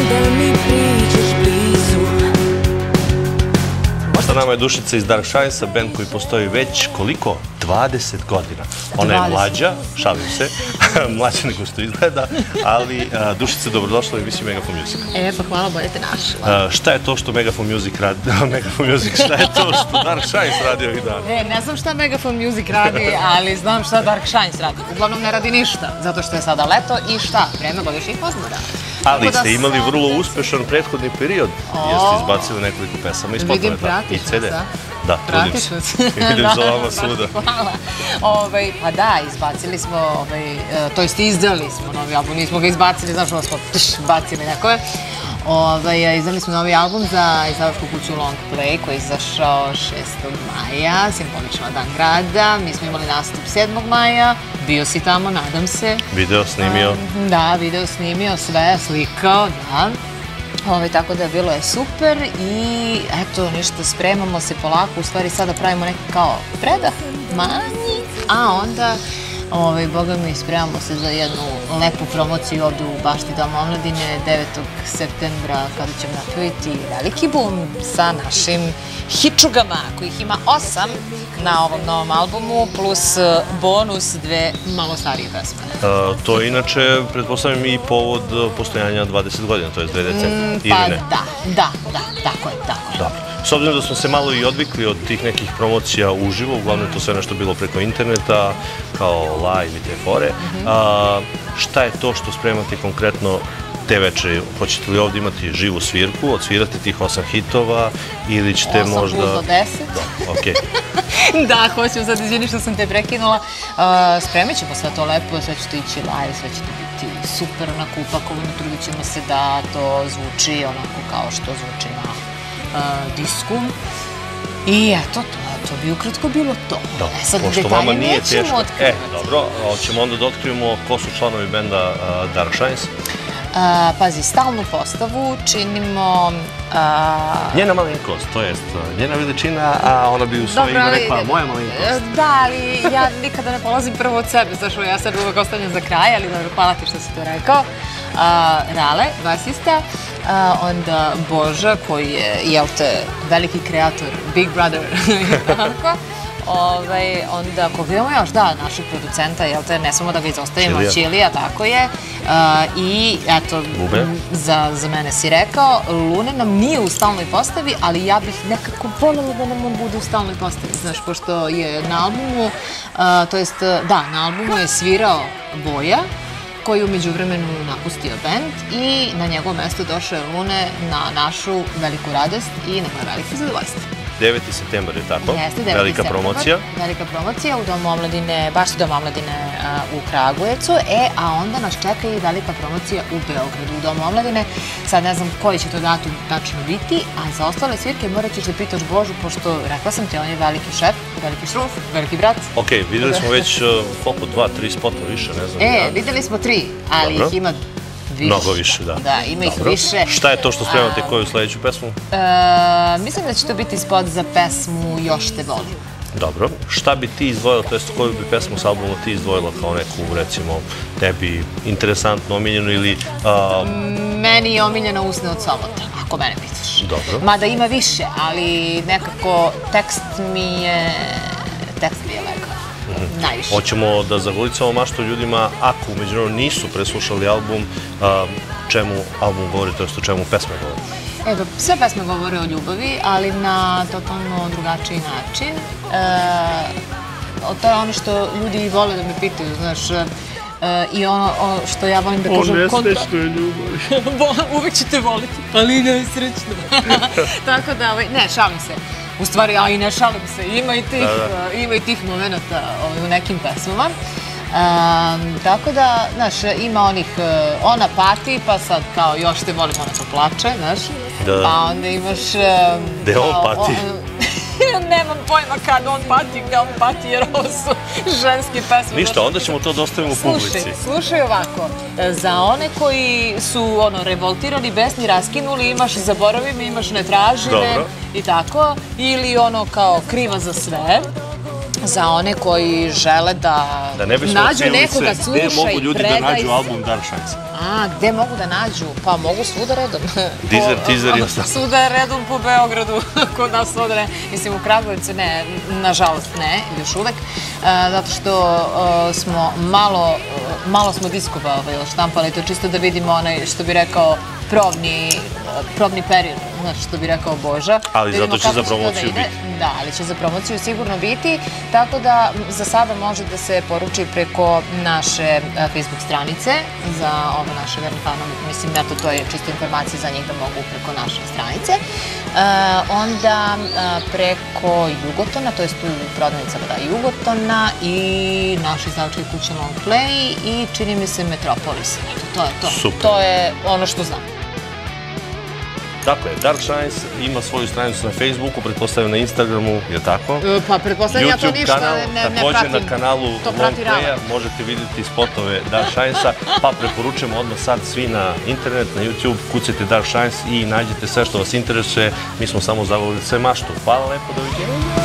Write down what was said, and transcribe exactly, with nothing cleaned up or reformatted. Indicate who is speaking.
Speaker 1: da mi priđeš blizu.
Speaker 2: Sa nama je Dušica iz Dark Shinesa, band koji postoji već koliko? dvadeset godina. Ona je mlađa, šalim se, mlađa nego što izgleda, ali Dušica, dobrodošla u emisiju Megafon Music.
Speaker 3: E, pa hvala, bolje te našla.
Speaker 2: Šta je to što Megafon Music radi? Megafon Music, šta je to što Dark Shines radi ovih dana?
Speaker 3: E, ne znam šta Megafon Music radi, ali znam šta Dark Shines radi. Uglavnom ne radi ništa, zato što je sada leto i šta, vreme godišnjih odmora.
Speaker 2: Ali ste imali vrlo uspešan prethodni period, jeste izbacili nekoliko pesama i spotove.
Speaker 3: Vidim, pratiš nas, a?
Speaker 2: Da, trudim se. Vidim za vama svuda.
Speaker 3: Hvala. Pa da, izbacili smo, to jest izdali smo novi album, nismo ga izbacili, znaš ovo smo bacili nekove. Izdali smo novi album za izdavačku kuću Long Play koji je izašao šestog maja, simbolično dan grada. Mi smo imali nastup sedmog maja, bio si tamo, nadam se.
Speaker 2: Video snimio.
Speaker 3: Da, video snimio, sve, slikao, da. Tako da bilo je super i eto, ništa, spremamo se polako, u stvari sada pravimo neki kao predah manji, a onda, boga mi, spremamo se za jednu lepu promociju ovdje u Bašti Doma omladine devetog septembra kada ćemo napraviti veliki bum sa našim hičugama, kojih ima osam na ovom novom albumu, plus bonus dve malo starije pesme.
Speaker 2: To je inače, pretpostavljam, i povod postojanja dvadeset godina, to je dve decenije, ili ne?
Speaker 3: Pa da, da, da, tako je, tako je.
Speaker 2: Dobro. S obzirom da smo se malo i odvikli od tih nekih promocija uživo, uglavnom je to sve nešto bilo preko interneta, kao live i te fore, šta je to što spremate konkretno te večeri? Hoćete li ovdje imati živu svirku, odsvirati tih osam hitova ili ćete možda...
Speaker 3: osam plus do deset.
Speaker 2: Da, okej.
Speaker 3: Da, hoću, sad izvini što sam te prekinula. Spremit ćemo sve to lepo, sve će to ići live, sve će to biti super onako upakovano, trudit ćemo se da to zvuči onako kao što zvuči na disku. I eto, to bi ukratko bilo to.
Speaker 2: Pošto vama nije teško. E, dobro, hoćemo onda da otkrivimo ko su članovi benda Dark Shines.
Speaker 3: Pazi, stalnu postavu činimo...
Speaker 2: Njena malinkost, to jest njena veličina, a ona bi u svoje ime rekla moja malinkost.
Speaker 3: Da, ali ja nikada ne polazim prvo od sebe, zašto ja sad uvek ostavljam za kraj, ali dobro, hvala ti što si to rekao. Rale, basista, onda Boža, koji je, jel te, veliki kreator, Big Brother, tako. Onda, koga imamo još, da, našeg producenta, jel te, ne samo da ga izostavimo, Ćilija, tako je. I, eto, za mene si rekao, Luna nam nije u stalnoj postavi, ali ja bih nekako voljela da nam on bude u stalnoj postavi, znaš, pošto je na albumu, to jest, da, na albumu je svirao Boja, koji je umeđu vremenu napustio band i na njegovo mesto došao je Lune na našu veliku radost i na moje veliko zadovoljstvo.
Speaker 2: deveti septembar je tako?
Speaker 3: Jeste, deveti
Speaker 2: Velika promocija.
Speaker 3: Velika promocija u Domu omladine, Bašti Dom omladine u Kragujevcu, e, a onda nas čeka i velika promocija u Beogradu u Domu omladine. Sad ne znam koji će to datum tačno biti, a za ostale svirke morat ćeš da pitaš Božu, pošto rekla sam ti, on je veliki šef, veliki šruf, veliki brat.
Speaker 2: Ok, videli smo već koliko, dva, tri spota više, ne znam.
Speaker 3: E, videli smo tri, ali ih ima
Speaker 2: mnogo više, da.
Speaker 3: Da, ima ih više.
Speaker 2: Šta je to što spremate, koju sljedeću pesmu?
Speaker 3: Mislim da će to biti spot za pesmu Još te volim.
Speaker 2: Dobro. Šta bi ti izdvojila, to jest koju bi pesmu s albuma ti izdvojila kao neku, recimo, tebi interesantno, omiljenu ili...
Speaker 3: Meni je omiljena Usne od Somota, ako mene pitaš.
Speaker 2: Dobro.
Speaker 3: Mada ima više, ali nekako tekst mi je... tekst mi je legao. Najviše.
Speaker 2: Hoćemo da zagolicamo maštu ljudima, ako umeđu vremenu nisu preslušali album, čemu album govori, to jest o čemu pesme govori?
Speaker 3: Evo, sve pesme govore o ljubavi, ali na totalno drugačiji način. To je ono što ljudi vole da me pitaju, znaš, i ono što ja volim da kažem...
Speaker 2: O nesrećnoj ljubavi.
Speaker 3: Uvek ćete voliti, ali nesrećno. Tako da, ne, šalim se. U stvari, a i ne šalim se, ima i tih momenta u nekim pesmama. Tako da, znaš, ima onih, ona pati, pa sad kao još te volim, ona to plače, znaš. Pa onda imaš...
Speaker 2: Gde on pati?
Speaker 3: Nemam pojma kad on pati, gde on pati, jer ovo su ženske pesme.
Speaker 2: Ništa, onda ćemo to da ostavimo publici.
Speaker 3: Slušaj, slušaj ovako, za one koji su revoltirani, besni, raskinuli, imaš zaboravi me, imaš ne traži me i tako, ili ono kao kriva za sve. za one koji žele da,
Speaker 2: Da ne bismo
Speaker 3: nađu
Speaker 2: otkrili
Speaker 3: nekoga,
Speaker 2: sve,
Speaker 3: slušaj,
Speaker 2: gde mogu ljudi da
Speaker 3: predaj
Speaker 2: nađu
Speaker 3: se.
Speaker 2: album Dark Shinesa?
Speaker 3: A, gde mogu da nađu? Pa mogu svuda redom.
Speaker 2: Deezer,
Speaker 3: Po-
Speaker 2: Teaser i ostalo.
Speaker 3: Svuda redom po Beogradu, kod nas svuda ne. Mislim, u Kragujevcu ne, nažalost ne, još uvek. E, zato što e, smo malo, e, malo smo diskova ovaj, štampali, to čisto da vidimo onaj, što bi rekao, probni, probni period, znači što bi rekao Boža.
Speaker 2: Ali
Speaker 3: Da vidimo
Speaker 2: zato će
Speaker 3: kako
Speaker 2: za
Speaker 3: to da
Speaker 2: promociju
Speaker 3: ide.
Speaker 2: biti.
Speaker 3: Da, ali će za promociju sigurno biti, tako da za sada može da se poruči preko naše e, Facebook stranice za ove naše verne fanove. Mislim, eto, to je čisto informacija za njih da mogu preko naše stranice. E, onda e, preko Jugotona, to je tu prodavnica voda Jugotona i naš izdavački kuća Long Play i čini mi se Metropolis. Eto, to je to.
Speaker 2: Super.
Speaker 3: To je ono što znam.
Speaker 2: Tako je, Dark Shines ima svoju stranicu na Facebooku, pretpostavljam na Instagramu, je tako?
Speaker 3: E, Pa, pretpostavljam ja to
Speaker 2: YouTube
Speaker 3: ništa
Speaker 2: kanal,
Speaker 3: ne, ne
Speaker 2: također
Speaker 3: pratim.
Speaker 2: na kanalu
Speaker 3: To
Speaker 2: Long
Speaker 3: prati Rale.
Speaker 2: Playa možete vidjeti spotove Dark Shinesa, pa preporučujemo odmah sad svi na internet, na YouTube, kucajte Dark Shines i nađete sve što vas interesuje. Mi smo samo zavolili sve maštu. Hvala lepo, doviđenja.